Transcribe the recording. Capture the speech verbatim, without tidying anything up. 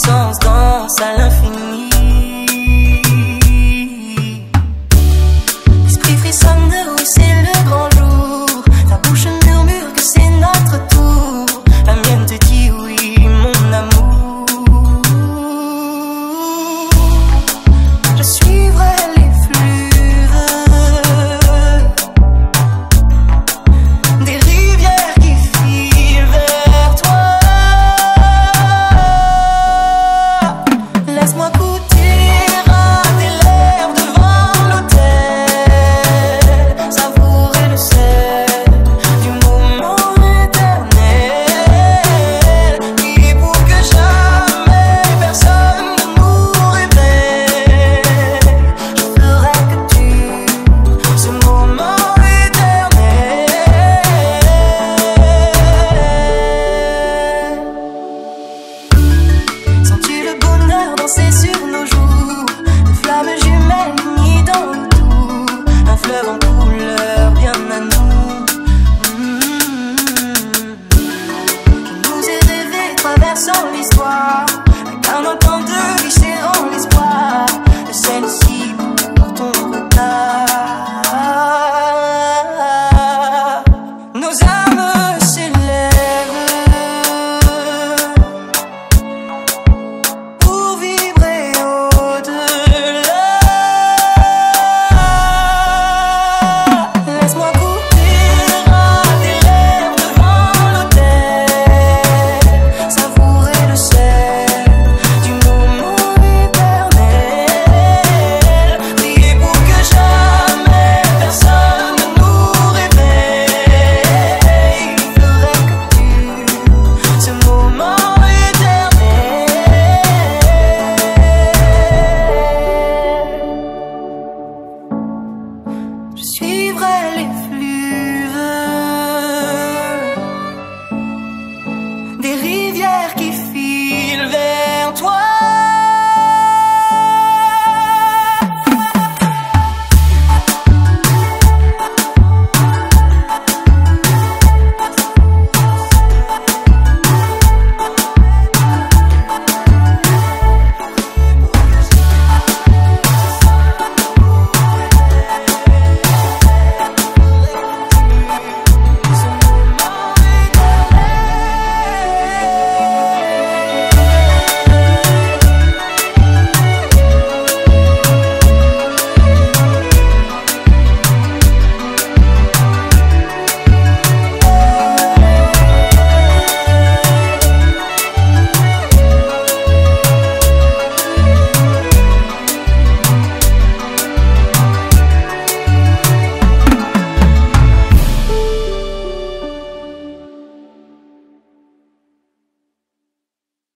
danse, danse à l'infini. L'esprit frissonne de oui, c'est le grand jour. Ta bouche murmure que c'est notre tour. La mienne te dit oui, mon amour. Je suivrai les fleuves, des rivières qui filent vers toi. Laisse-moi goûter à tes lèvres devant l'autel, savourer le sel du moment éternel. Et pour que jamais personne ne nous révèle, je ferai que tu, ce moment éternel. Sens-tu le bonheur danser sur nos joues, des flammes jumelles unies dans le tout, un fleuve en couleur bien à nous. Qui nous est rêvé traversant l'histoire, avec un temps de vie